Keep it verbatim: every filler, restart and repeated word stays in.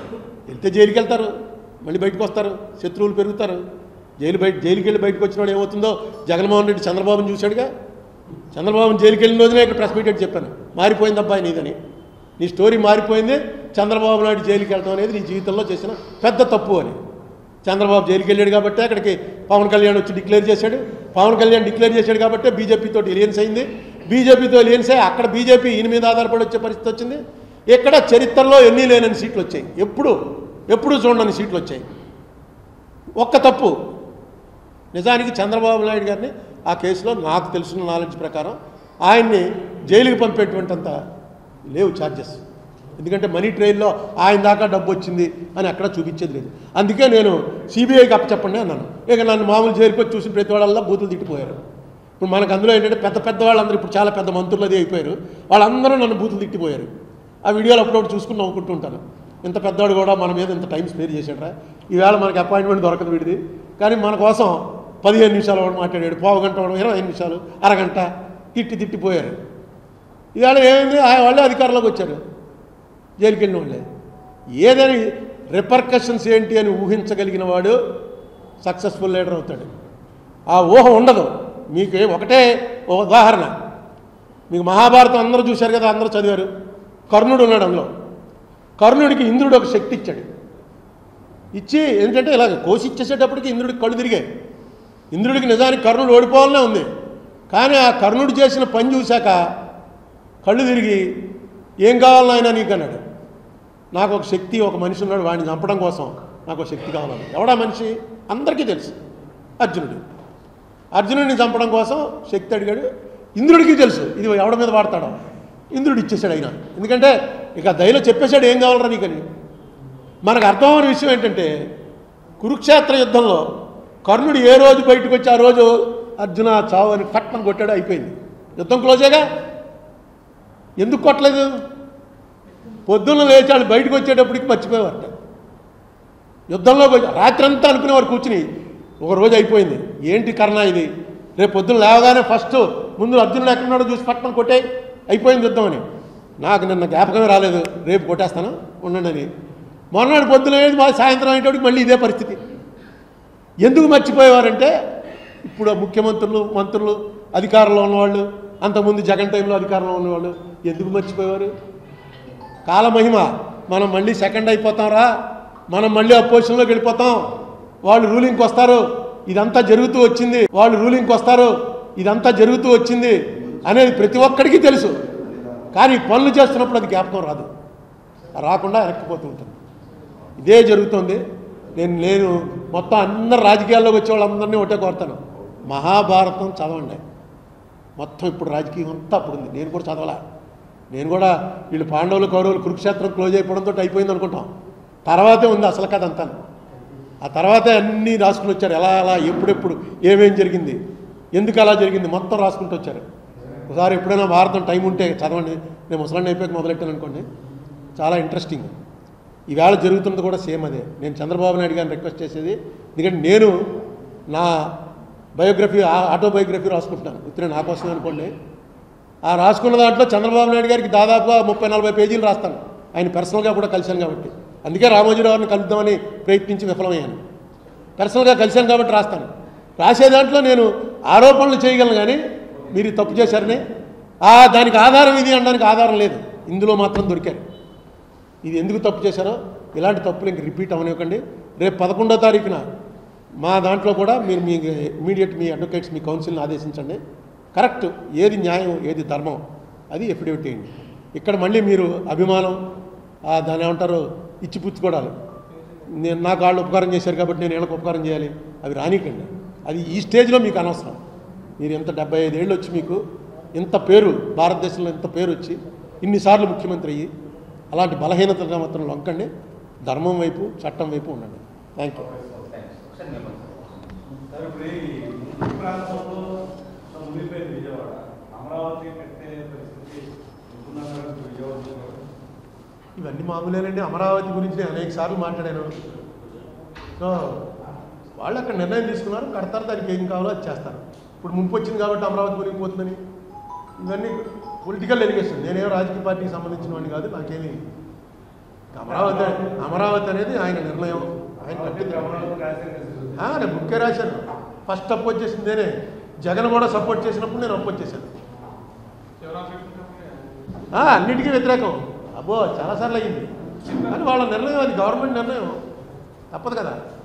వెళ్తే జైలుకి వెళ్తారు, మళ్ళీ బయటకు వస్తారు, శత్రువులు పెరుగుతారు. జైలు బయట జైలుకి వెళ్ళి బయటకు వచ్చిన వాడు ఏమవుతుందో జగన్మోహన్ రెడ్డి చంద్రబాబుని చూశాడుగా. చంద్రబాబుని జైలుకి వెళ్ళిన రోజునే ఇక్కడ ప్రెస్ మీట్ చెప్పాను, మారిపోయింది అబ్బాయి నీదని, నీ స్టోరీ మారిపోయింది, చంద్రబాబు నాయుడు జైలుకి వెళ్ళడం అనేది నీ జీవితంలో చేసిన పెద్ద తప్పు అని. చంద్రబాబు జైలుకి వెళ్ళాడు కాబట్టి అక్కడికి పవన్ కళ్యాణ్ వచ్చి డిక్లేర్ చేశాడు, పవన్ కళ్యాణ్ డిక్లేర్ చేశాడు కాబట్టి బీజేపీతో ఎలియన్స్ అయింది, బీజేపీతో ఎలియన్స్ అయ్యి అక్కడ బీజేపీ ఈయన మీద ఆధారపడి వచ్చే పరిస్థితి వచ్చింది. ఇక్కడ చరిత్రలో ఎన్ని లేనని సీట్లు వచ్చాయి, ఎప్పుడు ఎప్పుడు చూడని సీట్లు వచ్చాయి. ఒక్క తప్పు, నిజానికి చంద్రబాబు నాయుడు గారిని ఆ కేసులో నాకు తెలిసిన నాలెడ్జ్ ప్రకారం ఆయన్ని జైలుకి పంపేటువంటింత లేవు ఛార్జెస్, ఎందుకంటే మనీ ట్రైల్లో ఆయన దాకా డబ్బు వచ్చింది అని అక్కడ చూపించేది లేదు. అందుకే నేను సిబిఐకి అప్పచెప్పండి అన్నాను. ఇక నన్ను మామూలు జైలుకి వచ్చి చూసిన ప్రతి వాళ్ళల్లో బూతులు తిట్టిపోయారు. ఇప్పుడు మనకు అందులో ఏంటంటే పెద్ద పెద్ద వాళ్ళందరూ ఇప్పుడు చాలా పెద్ద మంత్రులు అది అయిపోయారు, వాళ్ళందరూ నన్ను బూతులు తిట్టిపోయారు. ఆ వీడియోలు అప్పుడప్పుడు చూసుకుని నవ్వుకుంటూ ఉంటాను. ఇంత పెద్దవాడు కూడా మన మీద ఇంత టైం స్పేర్ చేశాడరా, ఈవేళ మనకి అపాయింట్మెంట్ దొరకదు వీడిది, కానీ మన కోసం పదిహేను నిమిషాలు వాడు మాట్లాడాడు, పావు గంట వాడు ఇరవై ఐదు నిమిషాలు అరగంట తిట్టి తిట్టిపోయారు. ఇవాళ ఏమైంది, ఆ వాళ్ళే అధికారంలోకి వచ్చారు, జైలుకి వెళ్ళిన వాళ్ళే. ఏదైనా రిపర్కషన్స్ ఏంటి అని ఊహించగలిగిన వాడు సక్సెస్ఫుల్ లీడర్ అవుతాడు. ఆ ఊహ ఉండదు. మీకు ఒకటే ఉదాహరణ, మీకు మహాభారతం అందరూ చూశారు కదా, అందరూ చదివారు. కర్ణుడు ఉన్నాడు అందులో. కర్ణుడికి ఇంద్రుడు ఒక శక్తి ఇచ్చాడు. ఇచ్చి ఏంటంటే ఇలాగ కోసి ఇచ్చేసేటప్పటికి ఇంద్రుడికి కళ్ళు తిరిగాయి. ఇంద్రుడికి నిజానికి కర్ణుడు ఓడిపోవాలనే ఉంది, కానీ ఆ కర్ణుడు చేసిన పని చూశాక కళ్ళు తిరిగి ఏం కావాలని ఆయన నీకు అన్నాడు. నాకు ఒక శక్తి, ఒక మనిషి ఉన్నాడు, వాడిని చంపడం కోసం నాకు ఒక శక్తి కావాలని. ఎవడా మనిషి అందరికీ తెలుసు, అర్జునుడు. అర్జునుడిని చంపడం కోసం శక్తి అడిగాడు. ఇంద్రుడికి తెలుసు ఇది ఎవడ మీద వాడతాడో, ఇంద్రుడు ఇచ్చేసాడు అయినా. ఎందుకంటే ఇక దయలో చెప్పేశాడు ఏం కావాలరా నీకని. మనకు అర్థమైన విషయం ఏంటంటే కురుక్షేత్ర యుద్ధంలో కర్ణుడు ఏ రోజు బయటకు వచ్చి ఆ రోజు అర్జున చావు అని కట్మని కొట్టాడు, అయిపోయింది, యుద్ధం క్లోజేగా. ఎందుకు కొట్టలేదు? పొద్దున్న లేచాడు, బయటకు వచ్చేటప్పటికి మర్చిపోయేవారట. యుద్ధంలో రాత్రంతా అనుకునేవారు కూర్చుని, ఒక రోజు అయిపోయింది, ఏంటి కర్ణ ఇది, రేపు పొద్దున్న లేవగానే ఫస్ట్ ముందు అర్జునుడు ఎక్కడున్నాడో చూసి పట్టణం కొట్టే అయిపోయింది యుద్ధం అని. నాకు నిన్న జ్ఞాపకమే రాలేదు, రేపు కొట్టేస్తాను ఉండండి అని. మొన్నటి పొద్దున మా సాయంత్రం అయ్యేటప్పటికి మళ్ళీ ఇదే పరిస్థితి. ఎందుకు మర్చిపోయేవారంటే ఇప్పుడు ముఖ్యమంత్రులు, మంత్రులు, అధికారంలో ఉన్నవాళ్ళు, అంతకుముందు జగన్ టైంలో అధికారంలో ఉన్నవాళ్ళు ఎందుకు మర్చిపోయేవారు? కాలమహిమ, మనం మళ్ళీ సెకండ్ అయిపోతాం రా, మనం మళ్ళీ అపోజిషన్లోకి వెళ్ళిపోతాం, వాళ్ళు రూలింగ్కి వస్తారు, ఇదంతా జరుగుతూ వచ్చింది, వాళ్ళు రూలింగ్కి వస్తారు, ఇదంతా జరుగుతూ వచ్చింది అనేది ప్రతి ఒక్కడికి తెలుసు. కానీ పనులు చేస్తున్నప్పుడు అది జ్ఞాపకం రాదు, రాకుండా వెనక్కిపోతూ ఉంటుంది. ఇదే జరుగుతుంది. నేను నేను మొత్తం అందరు రాజకీయాల్లోకి వచ్చే వాళ్ళందరినీ ఒకటే కోరుతాను, మహాభారతం చదవండి. మొత్తం ఇప్పుడు రాజకీయం అంతా అప్పుడు ఉంది, నేను కూడా చదవాలా. నేను కూడా వీళ్ళు పాండవులు కౌరవులు కురుక్షేత్రం క్లోజ్ అయిపోవడంతో అయిపోయింది అనుకుంటాం, తర్వాతే ఉంది అసలు కథ అంతా. ఆ తర్వాతే అన్నీ రాసుకుని వచ్చారు, ఎలా అలా ఎప్పుడెప్పుడు ఏమేం జరిగింది, ఎందుకు అలా జరిగింది మొత్తం రాసుకుంటూ వచ్చారు. ఒకసారి ఎప్పుడైనా భారతం టైం ఉంటే చదవండి. నేను ముసలాన్ని అయిపోయాక మొదలెట్టాను అనుకోండి, చాలా ఇంట్రెస్టింగ్. ఈవేళ జరుగుతున్నది కూడా సేమ్ అదే. నేను చంద్రబాబు నాయుడు గారిని రిక్వెస్ట్ చేసేది, ఎందుకంటే నేను నా బయోగ్రఫీ, ఆటోబయోగ్రఫీ రాసుకుంటున్నాను, ఇతర నా కోసం అనుకోండి. ఆ రాసుకున్న దాంట్లో చంద్రబాబు నాయుడు గారికి దాదాపుగా ముప్పై నలభై పేజీలు రాస్తాను. ఆయన పర్సనల్గా కూడా కలిశాను కాబట్టి, అందుకే రామోజీరావుని కలుద్దామని ప్రయత్నించి విఫలమయ్యాను. పర్సనల్గా కలిశాను కాబట్టి రాస్తాను. రాసే దాంట్లో నేను ఆరోపణలు చేయగలను, కానీ మీరు తప్పు చేశారని ఆ దానికి ఆధారం ఇది అనడానికి ఆధారం లేదు. ఇందులో మాత్రం దొరికారు. ఇది ఎందుకు తప్పు చేశారో ఇలాంటి తప్పులు ఇంక రిపీట్ అవనివ్వకండి. రేపు పదకొండో తారీఖున మా దాంట్లో కూడా మీరు మీ ఇమీడియట్ మీ అడ్వకేట్స్, మీ కౌన్సిల్ని ఆదేశించండి. కరెక్ట్, ఏది న్యాయం, ఏది ధర్మం, అది ఎఫిడేవిట్ చేయండి. ఇక్కడ మళ్ళీ మీరు అభిమానం, దాన్ని ఏమంటారు, ఇచ్చిపుచ్చుకోవడాలి. నేను నాకు వాళ్ళు ఉపకారం చేశారు కాబట్టి నేను వీళ్ళకి ఉపకారం చేయాలి, అవి రానికండి. అది ఈ స్టేజ్లో మీకు అనవసరం. మీరు ఎంత డెబ్బై ఐదేళ్ళు వచ్చి మీకు ఇంత పేరు, భారతదేశంలో ఇంత పేరు వచ్చి ఇన్నిసార్లు ముఖ్యమంత్రి అయ్యి అలాంటి బలహీనతగా మాత్రం లొంకండి. ధర్మం వైపు, చట్టం వైపు ఉండండి. Thank you. ఇవన్నీ మామూలేనండి. అమరావతి గురించి నేను అనేక సార్లు మాట్లాడాను. సో వాళ్ళు అక్కడ నిర్ణయం తీసుకున్నారు, కడతారు, దానికి ఏం కావాలో అది చేస్తారు. ఇప్పుడు ముంపు వచ్చింది కాబట్టి అమరావతి గురించి పోతుందని ఇవన్నీ పొలిటికల్ ఎలిగేషన్. నేనేమో రాజకీయ పార్టీకి సంబంధించిన వాడిని కాదు, నాకేమి అమరావతి అమరావతి అనేది ఆయన నిర్ణయం, ఆయన కట్టింది. నేను బుక్కే రాశాను. ఫస్ట్ అపోజ్ చేసింది నేనే. జగన్ కూడా సపోర్ట్ చేసినప్పుడు నేను అపోజ్ చేశాను. అన్నిటికీ వ్యతిరేకం. అబ్బో చాలాసార్లు అయ్యింది. కానీ వాళ్ళ నిర్ణయం, అది గవర్నమెంట్ నిర్ణయం, తప్పదు కదా.